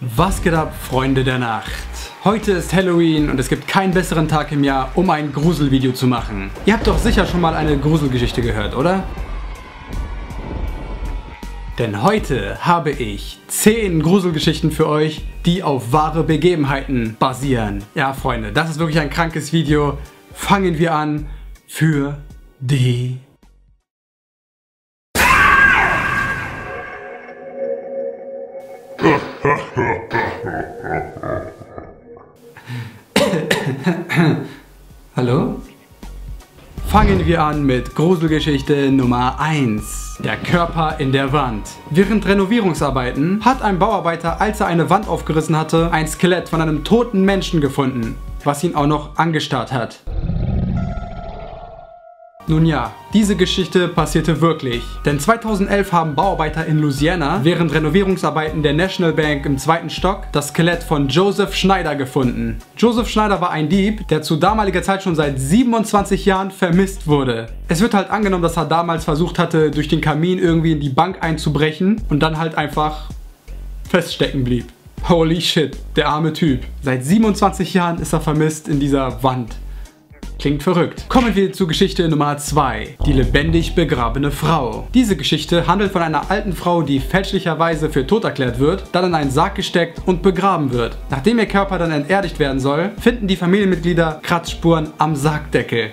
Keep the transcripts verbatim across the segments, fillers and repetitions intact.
Was geht ab, Freunde der Nacht? Heute ist Halloween und es gibt keinen besseren Tag im Jahr, um ein Gruselvideo zu machen. Ihr habt doch sicher schon mal eine Gruselgeschichte gehört, oder? Denn heute habe ich zehn Gruselgeschichten für euch, die auf wahre Begebenheiten basieren. Ja, Freunde, das ist wirklich ein krankes Video. Fangen wir an für die... Hallo? Fangen wir an mit Gruselgeschichte Nummer eins. Der Körper in der Wand. Während Renovierungsarbeiten hat ein Bauarbeiter, als er eine Wand aufgerissen hatte, ein Skelett von einem toten Menschen gefunden, was ihn auch noch angestarrt hat. Nun ja, diese Geschichte passierte wirklich. Denn zweitausendelf haben Bauarbeiter in Louisiana während Renovierungsarbeiten der National Bank im zweiten Stock das Skelett von Joseph Schneider gefunden. Joseph Schneider war ein Dieb, der zu damaliger Zeit schon seit siebenundzwanzig Jahren vermisst wurde. Es wird halt angenommen, dass er damals versucht hatte, durch den Kamin irgendwie in die Bank einzubrechen und dann halt einfach feststecken blieb. Holy shit, der arme Typ. Seit siebenundzwanzig Jahren ist er vermisst in dieser Wand. Klingt verrückt. Kommen wir zu Geschichte Nummer zwei. Die lebendig begrabene Frau. Diese Geschichte handelt von einer alten Frau, die fälschlicherweise für tot erklärt wird, dann in einen Sarg gesteckt und begraben wird. Nachdem ihr Körper dann enterdigt werden soll, finden die Familienmitglieder Kratzspuren am Sargdeckel.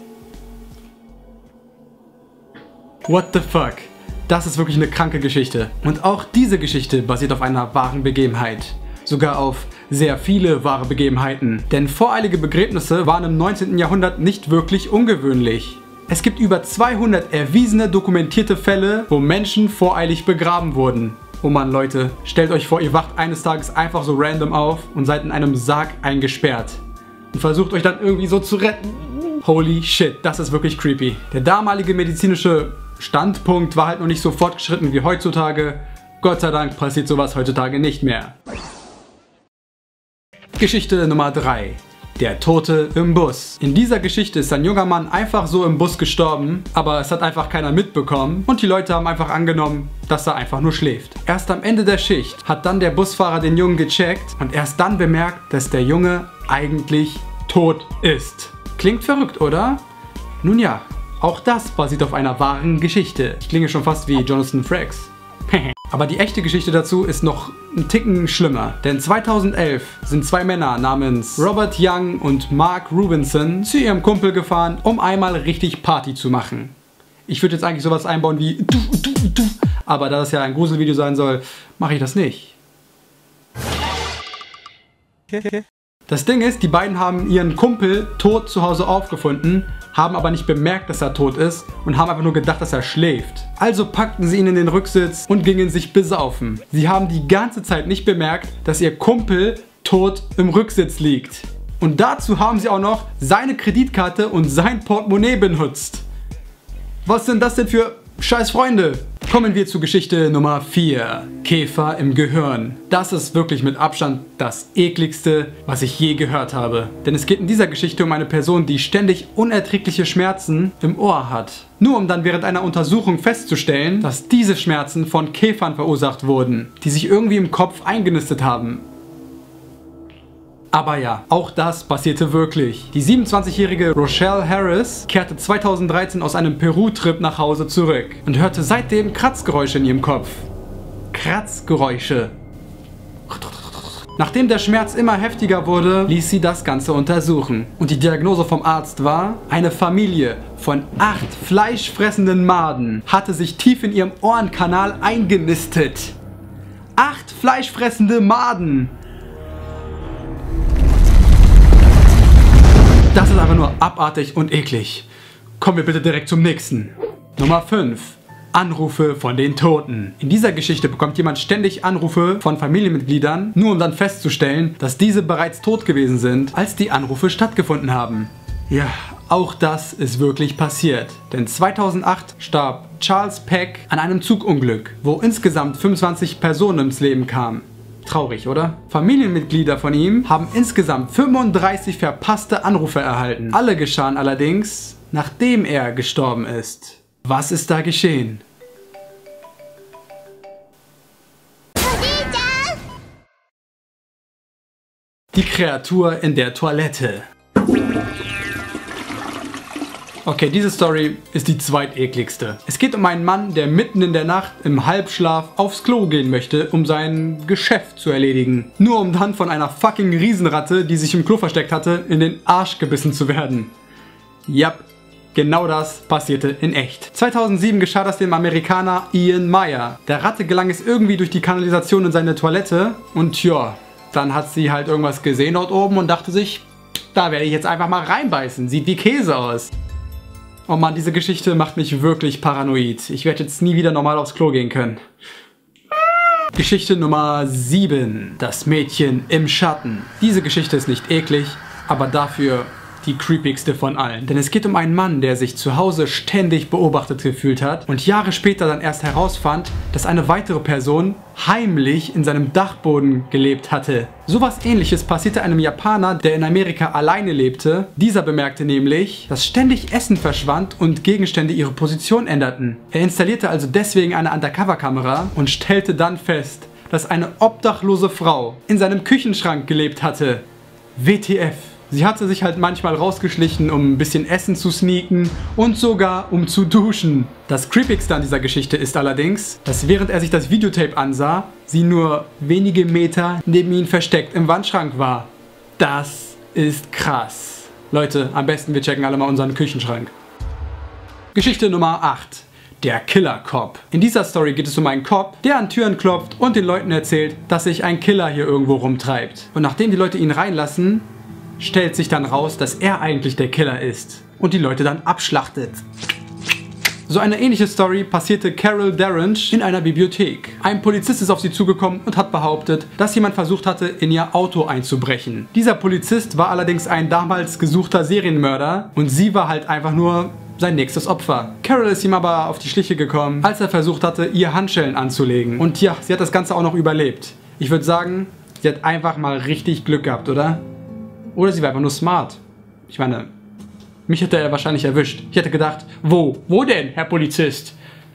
What the fuck? Das ist wirklich eine kranke Geschichte. Und auch diese Geschichte basiert auf einer wahren Begebenheit. Sogar auf sehr viele wahre Begebenheiten. Denn voreilige Begräbnisse waren im neunzehnten Jahrhundert nicht wirklich ungewöhnlich. Es gibt über zweihundert erwiesene dokumentierte Fälle, wo Menschen voreilig begraben wurden. Oh Mann, Leute, stellt euch vor, ihr wacht eines Tages einfach so random auf und seid in einem Sarg eingesperrt. Und versucht euch dann irgendwie so zu retten. Holy shit, das ist wirklich creepy. Der damalige medizinische Standpunkt war halt noch nicht so fortgeschritten wie heutzutage. Gott sei Dank passiert sowas heutzutage nicht mehr. Geschichte Nummer drei. Der Tote im Bus. In dieser Geschichte ist ein junger Mann einfach so im Bus gestorben, aber es hat einfach keiner mitbekommen und die Leute haben einfach angenommen, dass er einfach nur schläft. Erst am Ende der Schicht hat dann der Busfahrer den Jungen gecheckt und erst dann bemerkt, dass der Junge eigentlich tot ist. Klingt verrückt, oder? Nun ja, auch das basiert auf einer wahren Geschichte. Ich klinge schon fast wie Jonathan Frakes. Aber die echte Geschichte dazu ist noch ein Ticken schlimmer. Denn zweitausendelf sind zwei Männer namens Robert Young und Mark Rubinson zu ihrem Kumpel gefahren, um einmal richtig Party zu machen. Ich würde jetzt eigentlich sowas einbauen wie du, du, du, aber da das ja ein Gruselvideo sein soll, mache ich das nicht. Das Ding ist, die beiden haben ihren Kumpel tot zu Hause aufgefunden, haben aber nicht bemerkt, dass er tot ist und haben einfach nur gedacht, dass er schläft. Also packten sie ihn in den Rücksitz und gingen sich besaufen. Sie haben die ganze Zeit nicht bemerkt, dass ihr Kumpel tot im Rücksitz liegt. Und dazu haben sie auch noch seine Kreditkarte und sein Portemonnaie benutzt. Was sind das denn für scheiß Freunde? Kommen wir zu Geschichte Nummer vier. Käfer im Gehirn. Das ist wirklich mit Abstand das ekligste, was ich je gehört habe. Denn es geht in dieser Geschichte um eine Person, die ständig unerträgliche Schmerzen im Ohr hat. Nur um dann während einer Untersuchung festzustellen, dass diese Schmerzen von Käfern verursacht wurden, die sich irgendwie im Kopf eingenistet haben. Aber ja, auch das passierte wirklich. Die siebenundzwanzigjährige Rochelle Harris kehrte zweitausenddreizehn aus einem Peru-Trip nach Hause zurück und hörte seitdem Kratzgeräusche in ihrem Kopf. Kratzgeräusche. Nachdem der Schmerz immer heftiger wurde, ließ sie das Ganze untersuchen. Und die Diagnose vom Arzt war, eine Familie von acht fleischfressenden Maden hatte sich tief in ihrem Ohrenkanal eingenistet. Acht fleischfressende Maden! Das ist einfach nur abartig und eklig. Kommen wir bitte direkt zum nächsten. Nummer fünf. Anrufe von den Toten. In dieser Geschichte bekommt jemand ständig Anrufe von Familienmitgliedern, nur um dann festzustellen, dass diese bereits tot gewesen sind, als die Anrufe stattgefunden haben. Ja, auch das ist wirklich passiert. Denn zweitausendacht starb Charles Peck an einem Zugunglück, wo insgesamt fünfundzwanzig Personen ins Leben kamen. Traurig, oder? Familienmitglieder von ihm haben insgesamt fünfunddreißig verpasste Anrufe erhalten. Alle geschahen allerdings, nachdem er gestorben ist. Was ist da geschehen? Die Kreatur in der Toilette. Okay, diese Story ist die zweitekligste. Es geht um einen Mann, der mitten in der Nacht im Halbschlaf aufs Klo gehen möchte, um sein Geschäft zu erledigen. Nur um dann von einer fucking Riesenratte, die sich im Klo versteckt hatte, in den Arsch gebissen zu werden. Yep, genau das passierte in echt. zweitausendsieben geschah das dem Amerikaner Ian Meyer. Der Ratte gelang es irgendwie durch die Kanalisation in seine Toilette und ja, dann hat sie halt irgendwas gesehen dort oben und dachte sich, da werde ich jetzt einfach mal reinbeißen. Sieht wie Käse aus. Oh Mann, diese Geschichte macht mich wirklich paranoid. Ich werde jetzt nie wieder normal aufs Klo gehen können. Geschichte Nummer sieben. Das Mädchen im Schatten. Diese Geschichte ist nicht eklig, aber dafür die creepigste von allen. Denn es geht um einen Mann, der sich zu Hause ständig beobachtet gefühlt hat und Jahre später dann erst herausfand, dass eine weitere Person heimlich in seinem Dachboden gelebt hatte. Sowas Ähnliches passierte einem Japaner, der in Amerika alleine lebte. Dieser bemerkte nämlich, dass ständig Essen verschwand und Gegenstände ihre Position änderten. Er installierte also deswegen eine Undercover-Kamera und stellte dann fest, dass eine obdachlose Frau in seinem Küchenschrank gelebt hatte. W T F. Sie hatte sich halt manchmal rausgeschlichen, um ein bisschen Essen zu sneaken und sogar um zu duschen. Das Creepigste an dieser Geschichte ist allerdings, dass während er sich das Videotape ansah, sie nur wenige Meter neben ihm versteckt im Wandschrank war. Das ist krass. Leute, am besten wir checken alle mal unseren Küchenschrank. Geschichte Nummer acht. Der Killer-Cop. In dieser Story geht es um einen Cop, der an Türen klopft und den Leuten erzählt, dass sich ein Killer hier irgendwo rumtreibt. Und nachdem die Leute ihn reinlassen, stellt sich dann raus, dass er eigentlich der Killer ist und die Leute dann abschlachtet. So eine ähnliche Story passierte Carol Derrange in einer Bibliothek. Ein Polizist ist auf sie zugekommen und hat behauptet, dass jemand versucht hatte, in ihr Auto einzubrechen. Dieser Polizist war allerdings ein damals gesuchter Serienmörder und sie war halt einfach nur sein nächstes Opfer. Carol ist ihm aber auf die Schliche gekommen, als er versucht hatte, ihr Handschellen anzulegen. Und ja, sie hat das Ganze auch noch überlebt. Ich würde sagen, sie hat einfach mal richtig Glück gehabt, oder? Oder sie war einfach nur smart. Ich meine, mich hätte er wahrscheinlich erwischt. Ich hätte gedacht, wo? Wo denn, Herr Polizist?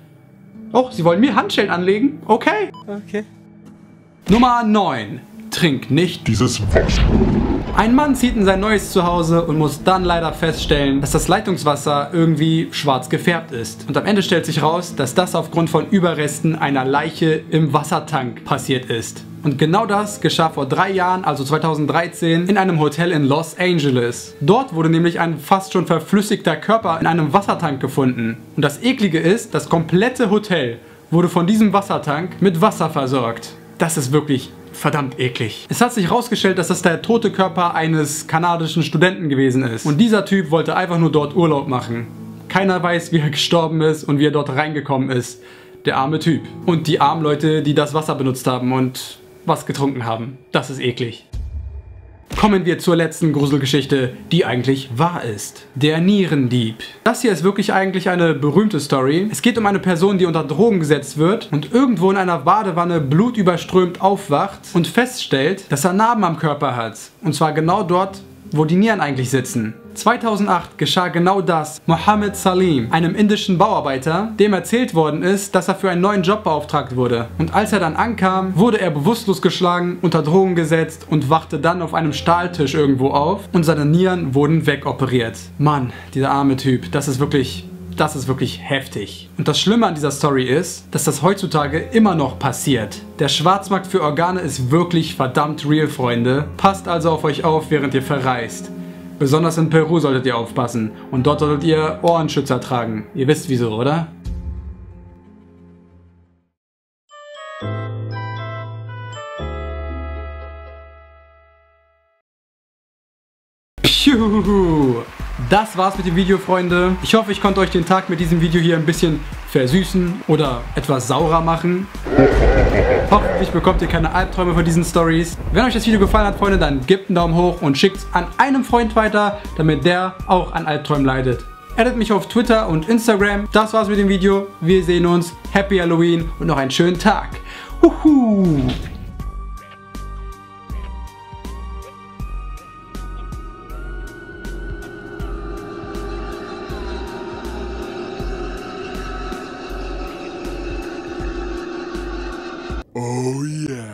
Oh, Sie wollen mir Handschellen anlegen? Okay. Okay. Nummer neun. Trink nicht dieses Wasser. Ein Mann zieht in sein neues Zuhause und muss dann leider feststellen, dass das Leitungswasser irgendwie schwarz gefärbt ist. Und am Ende stellt sich raus, dass das aufgrund von Überresten einer Leiche im Wassertank passiert ist. Und genau das geschah vor drei Jahren, also zweitausenddreizehn, in einem Hotel in Los Angeles. Dort wurde nämlich ein fast schon verflüssigter Körper in einem Wassertank gefunden. Und das Eklige ist, das komplette Hotel wurde von diesem Wassertank mit Wasser versorgt. Das ist wirklich verdammt eklig. Es hat sich herausgestellt, dass das der tote Körper eines kanadischen Studenten gewesen ist. Und dieser Typ wollte einfach nur dort Urlaub machen. Keiner weiß, wie er gestorben ist und wie er dort reingekommen ist. Der arme Typ. Und die armen Leute, die das Wasser benutzt haben und was getrunken haben. Das ist eklig. Kommen wir zur letzten Gruselgeschichte, die eigentlich wahr ist. Der Nierendieb. Das hier ist wirklich eigentlich eine berühmte Story. Es geht um eine Person, die unter Drogen gesetzt wird und irgendwo in einer Badewanne blutüberströmt aufwacht und feststellt, dass er Narben am Körper hat. Und zwar genau dort, wo die Nieren eigentlich sitzen. zweitausendacht geschah genau das Mohammed Salim, einem indischen Bauarbeiter, dem erzählt worden ist, dass er für einen neuen Job beauftragt wurde. Und als er dann ankam, wurde er bewusstlos geschlagen, unter Drogen gesetzt und wachte dann auf einem Stahltisch irgendwo auf und seine Nieren wurden wegoperiert. Mann, dieser arme Typ, das ist wirklich... Das ist wirklich heftig. Und das Schlimme an dieser Story ist, dass das heutzutage immer noch passiert. Der Schwarzmarkt für Organe ist wirklich verdammt real, Freunde. Passt also auf euch auf, während ihr verreist. Besonders in Peru solltet ihr aufpassen. Und dort solltet ihr Ohrenschützer tragen. Ihr wisst wieso, oder? Piu! Das war's mit dem Video, Freunde. Ich hoffe, ich konnte euch den Tag mit diesem Video hier ein bisschen versüßen oder etwas saurer machen. Hoffentlich bekommt ihr keine Albträume von diesen Stories. Wenn euch das Video gefallen hat, Freunde, dann gebt einen Daumen hoch und schickt es an einem Freund weiter, damit der auch an Albträumen leidet. Addet mich auf Twitter und Instagram. Das war's mit dem Video. Wir sehen uns. Happy Halloween und noch einen schönen Tag. Huhu! Oh yeah.